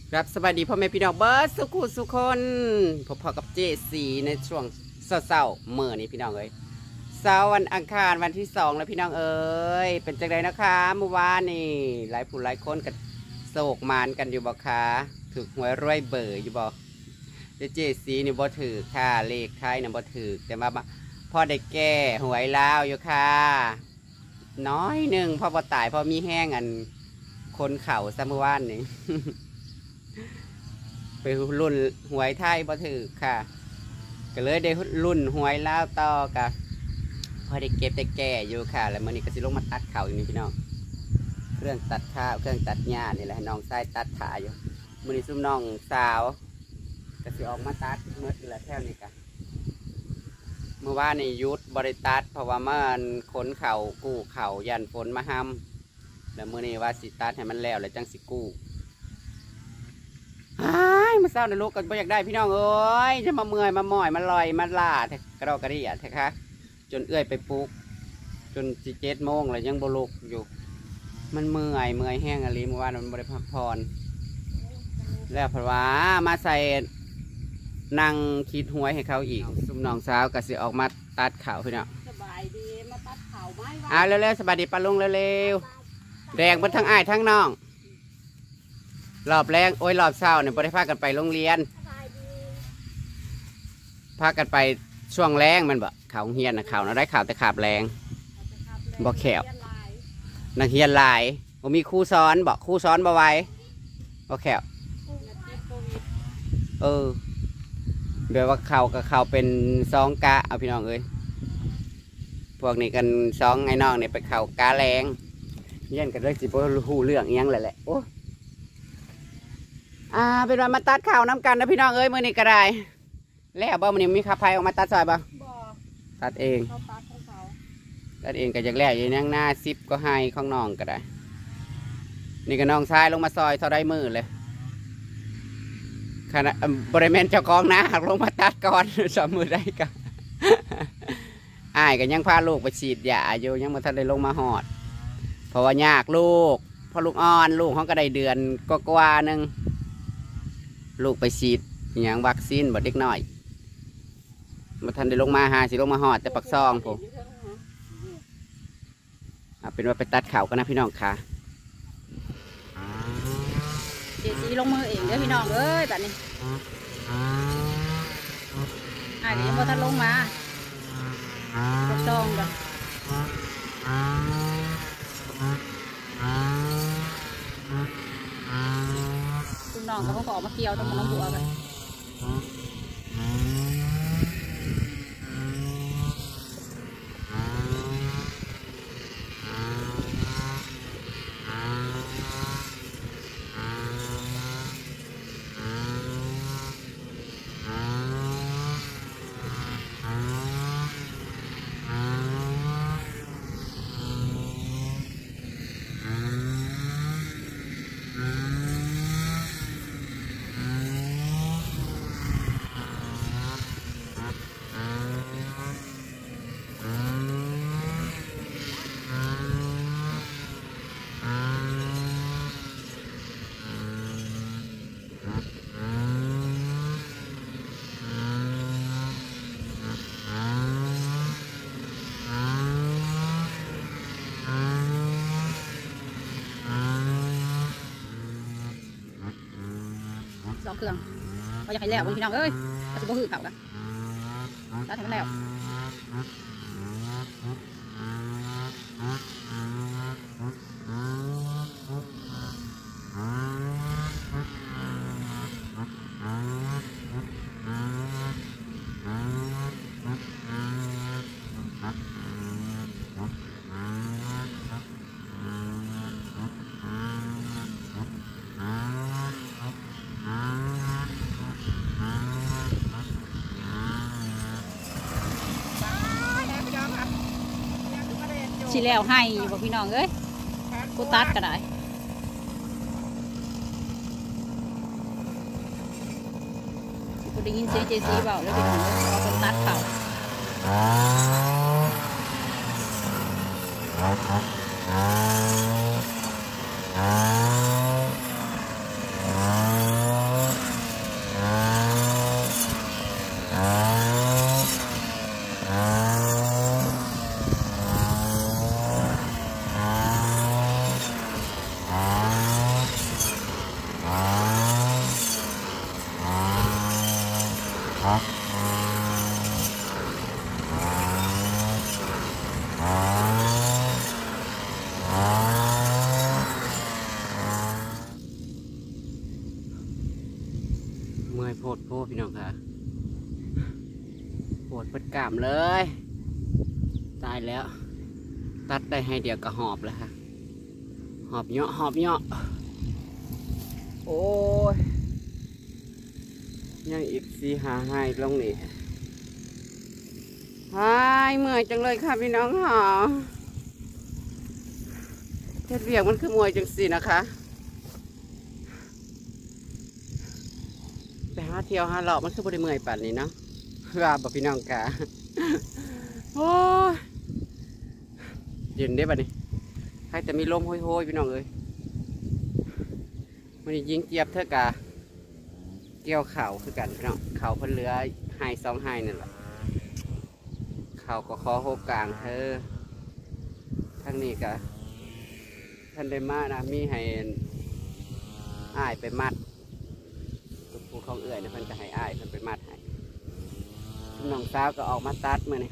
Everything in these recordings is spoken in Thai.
ครับสวัสดีพ่อแม่พี่น้องเบิร์ดสุขุสุคนพอกับเจสีในช่วงเศร้าๆเมื่อนี้พี่น้องเอ้ยเสาร์วันอังคารวันที่2แล้วพี่น้องเอ้ยเป็นจังไดนะคะเมื่อวานนี่หลายผู้หลายคนกันโศกมานกันอยู่บ่คะถูกหวยรวยเบอร์อยู่บ่เจสีนี่บ่ถือค่ะเลขไทยนี่บ่ถือแต่มาพ่อได้แก้หวยลาวอยู่ค่ะน้อยหนึ่งพ่อบ่ตายพ่อมีแห้งอันคนเข่าซะเมื่อวานนี่ ไปรุ่นหวยไทยบ่ถือค่ะก็เลยได้รุ่นหวยลาวต่อกับพอได้เก็บได้แก่อยู่ค่ะแล้วมื้อนี้ก็สิลงมาตัดเข่าอยู่นี่พี่น้องเครื่องตัดข้าวเครื่องตัดหญ้านี่แหละน้องชายตัดขาอยู่มื้อนี้ซุ่มน้องสาวก็สิออกมาตัดเมื่อแหละแถวนี้กันเมื่อวานนี่ยุดบริตัดเพราะว่ามันขนเข่ากู้เข่ายันฝนมาห้ำแล้วมื้อนี้ว่าสิตัดให้มันแล้วแล้วจังสิกู้มาเศร้าในลูกก็บ่อยากได้พี่น้องเอ้ยจะมาเมื่อยมาหม่อยมาลอยมาล่ากระดอกกระดิ่งแท้ค่ะจนเอื้อยไปปลุกจน7 โมงเลยยังบลุกอยู่มันเมื่อยแห้งอะไรเมื่อวานมันบริพักผ่อนแล้วเพราะว่ามาใส่นั่งคิดหวยให้เขาอีกซุ่มน้องสาวก็สิออกมาตัดข่าวพี่น้องสบายดีมาตัดข่าวไม้เร็วๆสบายดีปลาลุงเร็วๆแดงบนทั้งอ้ายทั้งน้องรอบแรงโอ้ยรอบเช้าเนี่ยบ่ได้พากันไปโรงเรียนพากันไปช่วงแรงมันบ่ข่าวเฮียนนะข่าวเราได้ข่าวแต่ขาบแรงบ่แขวนักเฮียนหลายบ่มีครูสอนบ่ครูสอนบ่ไหวบ่แขวแบบว่าข่าวกับข่าวเป็น2 กะเอาพี่น้องเอ้ยพวกนี้กัน2ไอ้น้องเนี่ยไปข่าวกะแรงเฮียนกันเรื่องสิบ่ฮู้เรื่องอีหยังแหละโอ้เป็นวันมาตัดข่าวน้ำกันนะพี่น้องเอ้ยมือนี้ก็ได้แล้วบ่มือนี้มีขับไฟออกมาตัดซอยบ่ตัดเองตัดเองก็จากแรกอย่างนั่งหน้า10ก็ให้ข้างน้องก็ได้นี่ก็น้องชายลงมาซอยเท่าได้มือเลยขณะบริเวณเจ้าของนะหักลงมาตัดก่อน2 มือได้กันอ้ายก็ยังพาลูกไปฉีดยาอยู่ยังมาทันได้ลงมาหอดเพราะว่ายากลูกพอลูกอ่อนลูกเขาก็ได้เดือนก็กว่านึงลูกไปฉีดอย่างวัคซีนบ่เด็กน้อยมาทันได้ลงมาสิลงมาหอดแต่ปักซองผมเป็นว่าไปตัดเข่ากันนะพี่น้องค่ะเดี๋ยวสีลงมือเองเด้อพี่น้องเอ้ยแบบนี้เดี๋ยวพอท่านลงมาปักซองกันคุณน้องก็ต้องออกมาเกี่ยวต้องมาน้องบัวกัน2 เครื่องเราอยากให้แล้วพี่น้องเอ้ยเราจะบ่หื้อเขากันแล้วทำแล้วชีแล้วให้บอกพี่น้องเอ้ยกูตัดก็ได้กูได้ยินเสียงเจซีเบาแล้วพี่น้องเอาคนตัดเขา Ah โพดโพพี่น้องค่ะปวดเปิดกล้ามเลย ตายแล้ว ตัดได้ให้เดียวก็หอบแล้วค่ะหอบเหาะหอบเหาะโอ้ยยังอีก4-5 ลงนี่หายเมื่อยจังเลยค่ะพี่น้องหอเทศเวียงมันคือมวยจังสินะคะไปหาเที่ยวหาเลาะมันคือบริเมื่อยป่านนี้เนาะว่าบอกพี่น้องกะโอ้ยเย็นได้ป่ะนี่ให้แต่มีลมโหยๆพี่น้องเอ้ยมันยิงเจี๊ยบเท่ากะเกี่ยวเข่าคือกันพี่น้องเข่าเพิ่นเหลือไฮ2 ไฮนั่นแหละเข่าก็คอโหกลางเธอทั้งนี้กะท่านได้มานะมีให้อ้ายไปมัดผู้ของเอื่อยนะเพิ่นจะให้อ้ายเพิ่นไปมัดให้น้องสาวก็ออกมาตัดมือนี่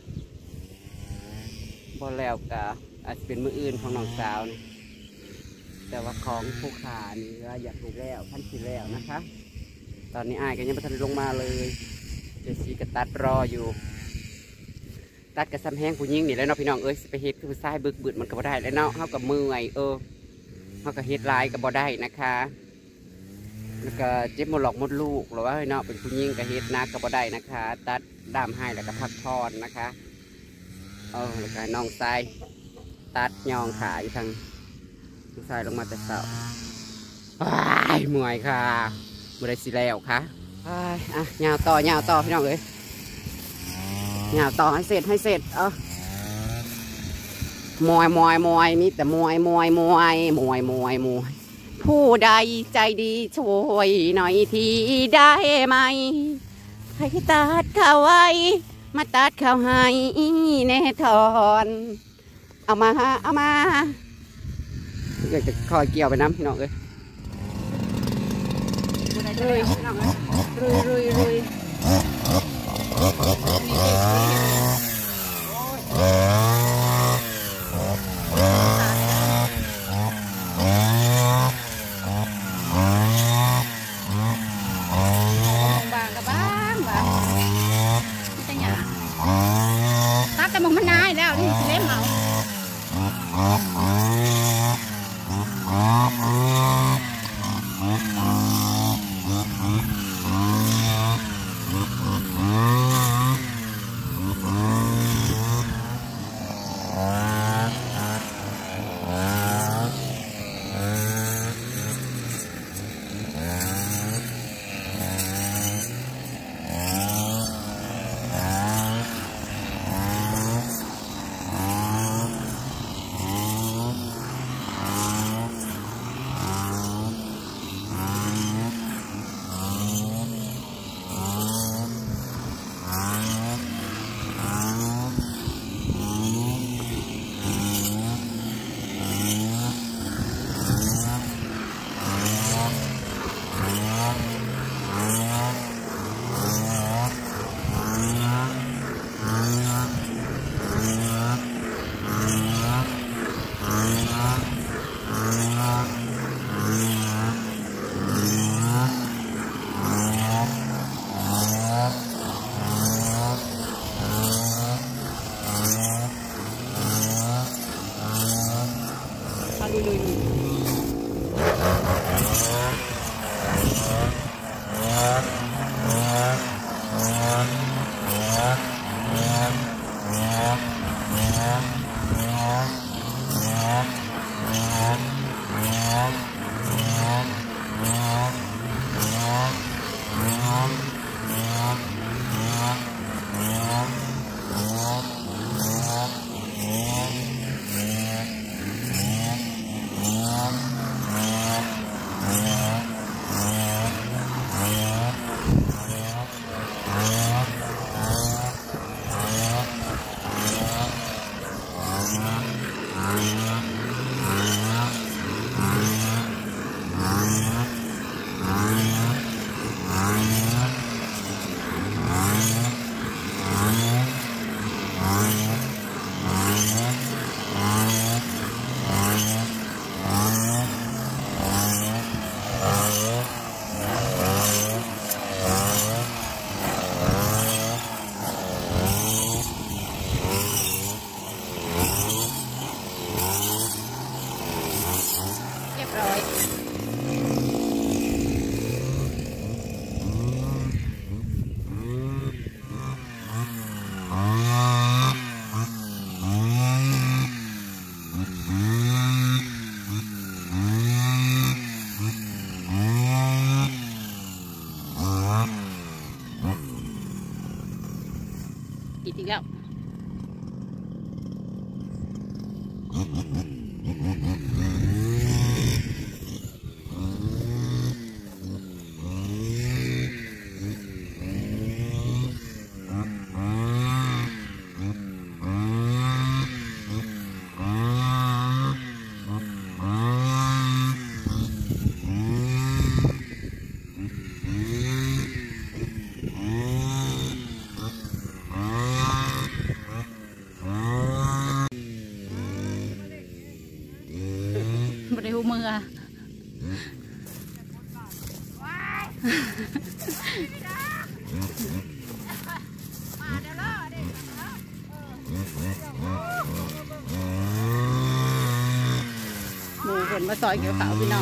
บ่แล้วกะอาจจะเป็นมืออื่นของน้องสาวนี่แต่ว่าของผู้ขานี่ก็อยากถูกแล้วพันสิแล้วนะคะ ตอนนี้อ้ายก็ยังไม่ทันลงมาเลยเจสีก็ตัดรออยู่ตัดกระซ้ำแห้งผู้หญิงนี่แล้วเนาะพี่น้องเอ้ยไปเฮ็ดคือซ้ายบึกบึดมันก็บ่ได้แล้วเนาะเฮากับมือไงเฮากับเฮ็ดลายก็บ่ได้นะคะแล้วก็เจ็บมดหลอกมดลูกหรือว่าเนาะเป็นผู้หญิงก็เฮ็ดนักก็บ่ได้นะคะ ตัดดามให้แล้วก็พักผ่อนนะคะแล้วก็น้องทรายตัดยองขาอยู่ทางทรายลงมาแต่เสาเมื่อยค่ะเมื่อไรสิแล้วค่ะยาวต่พี่น้องเลยยาวต่อให้เสร็จมวยนี่แต่มวยผู้ใดใจดีช่วยหน่อยทีได้ไหมให้ตัดข้าวไว้มาตัดข้าวให้แน่ทอนเอามาอยากจะคอยเกี่ยวไปน้ำพี่น้องเลยรุยตัดแต่มองมันนายแล้วนี่เล่มเอาอีกแล้วบริหูมือหมูคนมาซอยเกี่ยวขาวพี่น้อง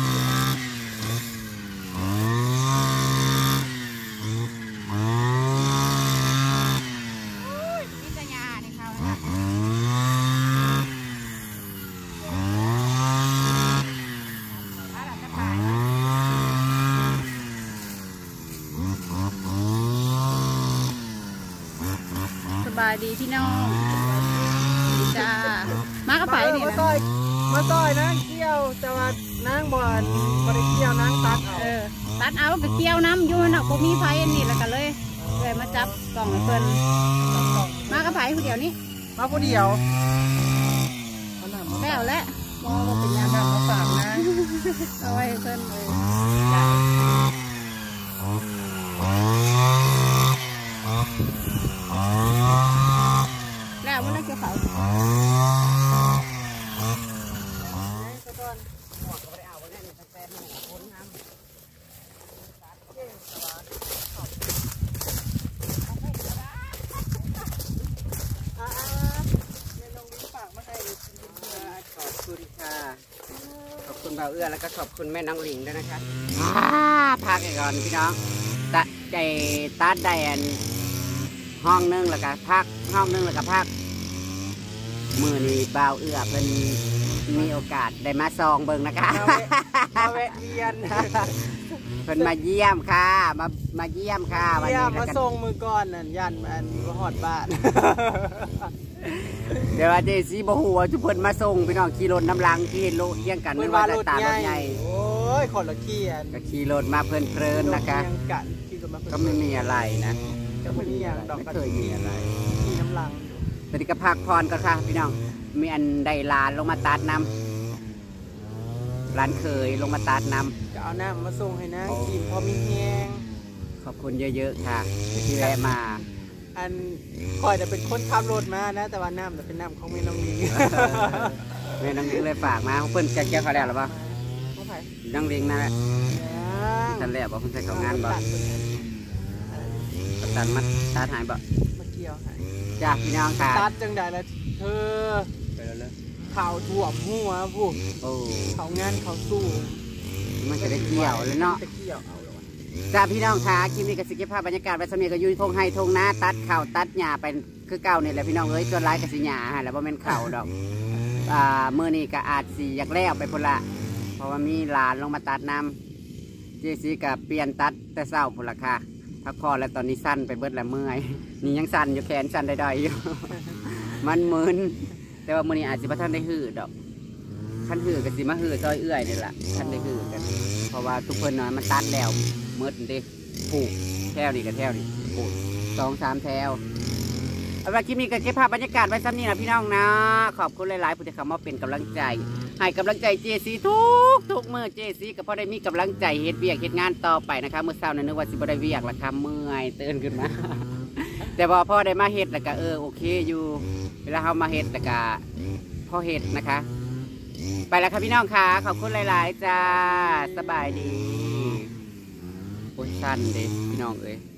สบายดีพี่น้องดีจ้ามากระไปนี่นะมาซอยนางเกี่ยวแต่ว่านางบ่ได้เกี่ยวนางตัดตัดเอาก็เกี่ยวน้ำอยู่นะผมมีไฟอันนี้แล้วกันเลยมาจับกล่องเพิ่นมากระไปผู้เดียวนี้มาผู้เดียวแล้วแหละมองว่าเป็นยังไงมาฝากนะเอาไว้เพิ่นเลยแล้วมันน่าเกี่ยวเขาขอบคุณค่ะขอบคุณบ่าวเอื้อแล้วก็ขอบคุณแม่น้องหลิงด้วยนะคะพักก่อนพี่น้องตัดได้ห้องนึงแล้วก็พักห้องนึงแล้วก็พักมือนี้บ่าวเอื้อเป็นมีโอกาสได้มาซองเบิ่งนะคะมาแวะเวียนเพิ่นมาเยี่ยมค่ะมาเยี่ยมค่ะวันนี้มาส่งมือก่อนนั่นยันอันว่าหอดบ้านเดี๋ยวเจซีบ่ฮู้ว่าทุกเพิ่นมาส่งพี่น้องขี่รถน้ำลังขี่รถเที่ยงกันมันว่าตารถใหญ่โอ้ยคนละขี่ก็ขี่รถมาเพลินๆนะคะก็ไม่มีอะไรนะก็ไม่มีอย่างดอกไม่เคยมีอะไรขี่น้ำลังตอนนี้ก็พักพรก็ค่ะพี่น้องมีอันใดลานลงมาตัดน้ำร้านเคยลงมาตัดน้ำก็เอาน้ำมาส่งให้นะกินพอมีแห้งขอบคุณเยอะๆค่ะที่แวะมาอันคอยจะเป็นคนขับรถมานะแต่ว่าน้ำจะเป็นน้ำของแม่น้องลิงแม่น้องลิงเลยฝากมาเพิ่นแก้เขาแล้วหรือเปล่าน้องลิงนั่นแหละท่านแล้วบอกคุณใส่ของงานบ่ตัดมัดตัดหายบ่มาเกี่ยวหายจ้าพี่น้องค่ะตัดจังใดแล้วเธอไปแล้วเลยข่าวถ่วมหัวผู้เขางานเขาสู้มันจะได้เกี่ยวเลยเนาะจ้าพี่น้องค่ะคลิปนี้กับสิเก็บภาพบรรยากาศไปสมัยกับยุ้ยทงไฮทงนาตัดเข่าตัดหญ้าไปคือเก่าเนี่ยแหละพี่น้องเอ้ยจนร้ายกับสิหญ้าฮะแล้วว่าเป็นเข่าดอกเมื่อนี้ก็อาจสีอยากแล้วไปพละเพราะว่ามีหลานลงมาตัดน้ำเจซีกับเปลี่ยนตัดแต่เศร้าพละค่ะพักคอแล้วตอนนี้สั้นไปเบิดแล้วเมื่อยนี่ยังสั้นอยู่แขนสั้นได้ๆอยู่ มันมึนแต่ว่ามื่อนี้อาจสิบ่ทันได้หืดดอกท่านหืดกับสิมาหืดซอยเอื้อยนี่แหละท่านได้หืดกันเพราะว่าทุกคนน้อยมันตัดแล้วมืดดิผูกแถวนี่กับแถวนี่ผูก2-3 แถวเอาละคลิปนี้ก็เก็บภาพบรรยากาศไว้ซ้ำนี่นะพี่น้องนะขอบคุณหลายๆผู้ที่เข้ามาเป็นกำลังใจให้กำลังใจเจซีทุกมือเจซีก็พอได้มีกำลังใจเฮ็ดเวียกเฮ็ดงานต่อไปนะคะเมื่อเช้านึกว่าสิบ่ได้เวียกละค่ะเมื่อยตื่นขึ้นมา แต่พอได้มาเฮ็ดแล้วก็โอเคอยู่เวลาเขามาเฮ็ดแล้วก็พอเฮ็ดนะคะไปแล้วค่ะพี่น้องค่ะขอบคุณหลายๆจ้าสบายดีโอ้ยสั้นเด้พี่น้องเอ้ย